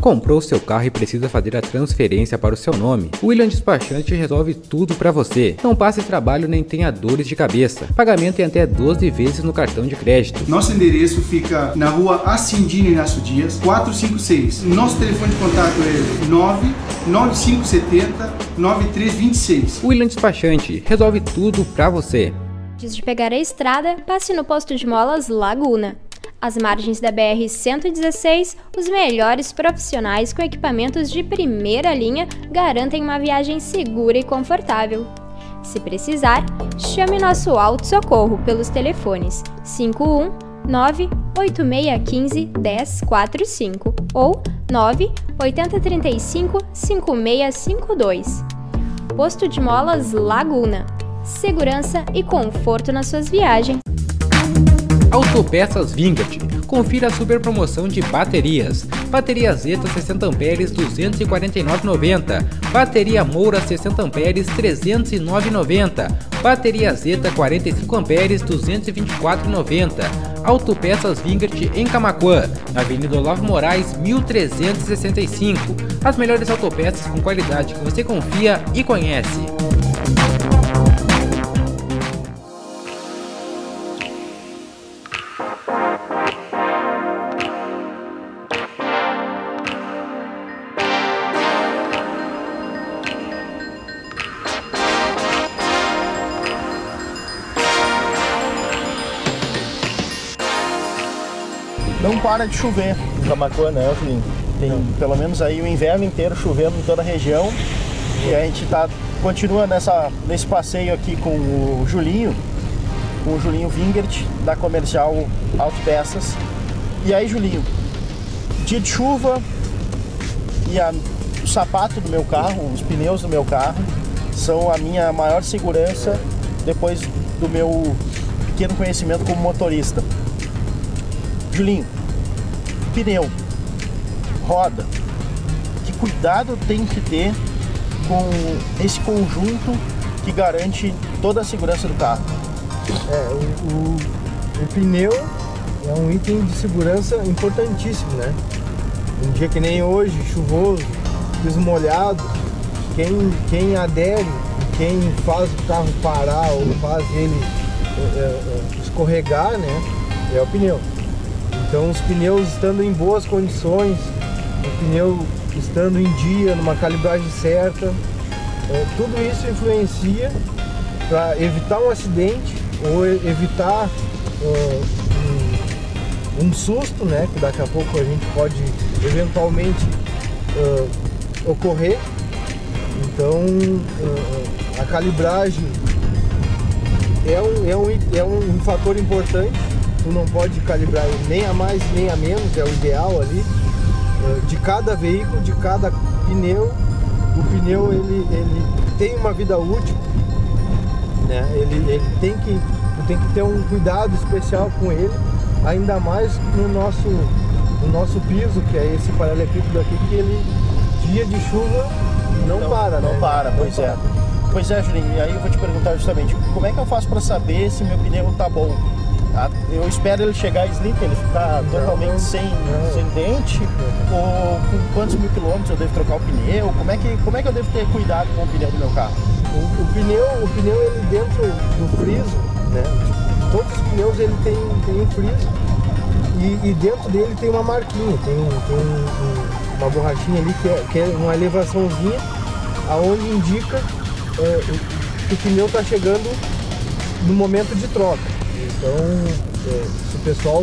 Comprou seu carro e precisa fazer a transferência para o seu nome? O William Despachante resolve tudo para você. Não passe trabalho nem tenha dores de cabeça. Pagamento em até 12 vezes no cartão de crédito. Nosso endereço fica na rua Acindino Inácio Dias, 456. Nosso telefone de contato é 99570-9326. William Despachante resolve tudo para você. Antes de pegar a estrada, passe no posto de molas Laguna. Às margens da BR-116, os melhores profissionais com equipamentos de primeira linha garantem uma viagem segura e confortável. Se precisar, chame nosso auto-socorro pelos telefones 519-8615-1045 ou 9-8035-5652. Posto de molas Laguna. Segurança e conforto nas suas viagens. Autopeças Vingert. Confira a super promoção de baterias. Bateria Zeta 60 amperes 249,90. Bateria Moura 60 amperes 309,90. Bateria Zeta 45 amperes 224,90. Autopeças Vingert em Camaquã, na Avenida Olavo Moraes 1365. As melhores autopeças com qualidade que você confia e conhece. Não para de chover em Camaquã, né, Julinho? Tem pelo menos aí o inverno inteiro chovendo em toda a região. E a gente continua nesse passeio aqui com o Julinho Vingert, da Comercial Autopeças. E aí, Julinho, dia de chuva e o sapato do meu carro, os pneus do meu carro, são a minha maior segurança depois do meu pequeno conhecimento como motorista. Julinho, pneu, roda, que cuidado tem que ter com esse conjunto que garante toda a segurança do carro? O pneu é um item de segurança importantíssimo, né? Um dia que nem hoje, chuvoso, piso molhado, quem adere, quem faz o carro parar ou faz ele escorregar, né? É o pneu. Então, os pneus estando em boas condições, o pneu estando em dia, numa calibragem certa, tudo isso influencia para evitar um acidente ou evitar um susto, né, que daqui a pouco a gente pode eventualmente ocorrer. Então, a calibragem é um fator importante. Tu não pode calibrar nem a mais nem a menos, é o ideal ali. De cada veículo, de cada pneu, o pneu ele tem uma vida útil, né? Ele tem que ter um cuidado especial com ele, ainda mais no nosso piso, que é esse paralelepípedo aqui, que ele, dia de chuva, não para, né? Não para, pois é. Pois é, Julinho, e aí eu vou te perguntar justamente, como é que eu faço para saber se meu pneu tá bom? Eu espero ele chegar slick, ele ficar totalmente sem dente, ou com quantos mil quilômetros eu devo trocar o pneu? Como é que eu devo ter cuidado com o pneu do meu carro? O pneu ele dentro do friso, né? Todos os pneus ele tem um friso e dentro dele tem uma marquinha, tem uma borrachinha ali que é uma elevaçãozinha, aonde indica que o pneu está chegando no momento de troca. Então, se o pessoal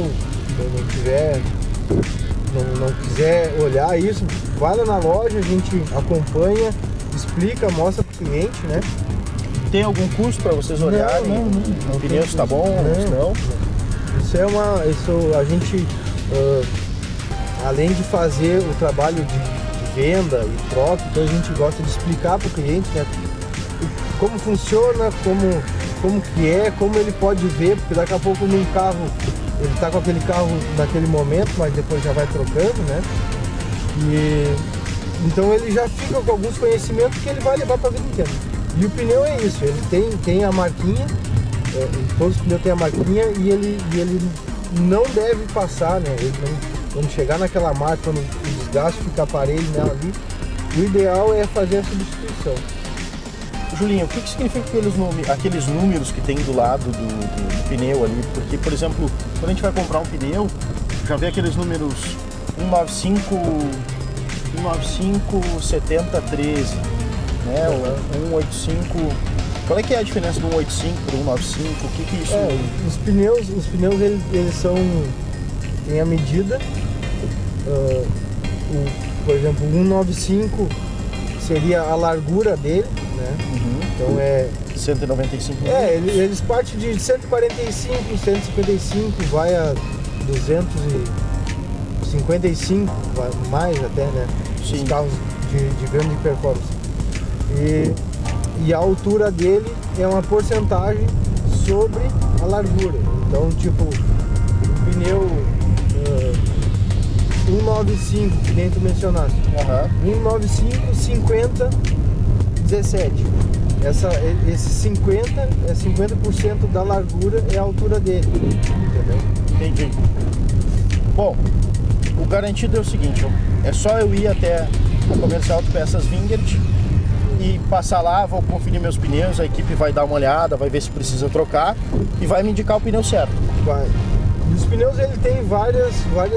não quiser olhar isso, vai lá na loja, a gente acompanha, explica, mostra para o cliente, né? Tem algum custo para vocês olharem? Não o pneu está bom, não? Isso a gente, além de fazer o trabalho de venda e troca, então a gente gosta de explicar para o cliente, né, como funciona, como que é, como ele pode ver, porque daqui a pouco num carro, ele está com aquele carro naquele momento, mas depois já vai trocando, né? E então ele já fica com alguns conhecimentos que ele vai levar para a vida inteira. E o pneu é isso, ele tem a marquinha, todos os pneus têm a marquinha e ele não deve passar, né? quando chegar naquela marca, quando o desgaste ficar aparelho nela ali, o ideal é fazer a substituição. Julinho, o que significa aqueles números que tem do lado do pneu ali? Porque, por exemplo, quando a gente vai comprar um pneu, já vê aqueles números 195 70 13, né? 185. Qual é que é a diferença do 185 para do 195? O que isso... Os pneus eles são em a medida. Por exemplo, o 195 seria a largura dele, né? Então é 195 eles partem de 145, 155, vai a 255, mais até, né? Sim. Os carros de grande performance. E a altura dele é uma porcentagem sobre a largura. Então, tipo, o pneu 195, que nem tu mencionaste. 195, 50, 17. Esse 50 é 50% da largura, é a altura dele. Entendeu? Entendi. Bom, o garantido é o seguinte, é só eu ir até a Comercial de Peças Vingert e passar lá, vou conferir meus pneus, a equipe vai dar uma olhada, vai ver se precisa trocar e vai me indicar o pneu certo. Vai. E os pneus, ele tem várias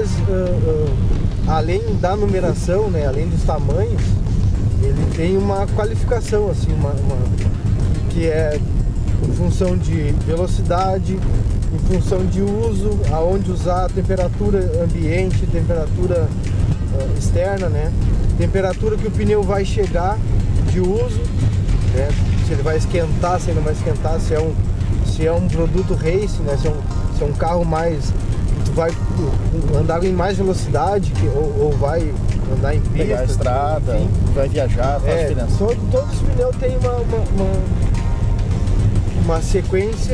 além da numeração, né, além dos tamanhos, ele tem uma qualificação, assim, que é em função de velocidade, em função de uso, aonde usar, temperatura ambiente, temperatura externa, né, temperatura que o pneu vai chegar de uso, né, se ele vai esquentar, se ele não vai esquentar, se é um produto race, né, se é um carro mais, tu vai andar em mais velocidade ou vai andar em pista, pegar a estrada, enfim, vai viajar, faz diferença. Todos os pneus têm uma sequência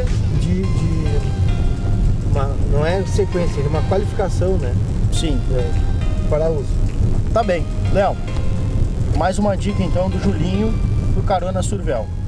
não é sequência, é uma qualificação, né? Sim. Para uso. Tá bem. Léo, mais uma dica então do Julinho pro Carona Survel.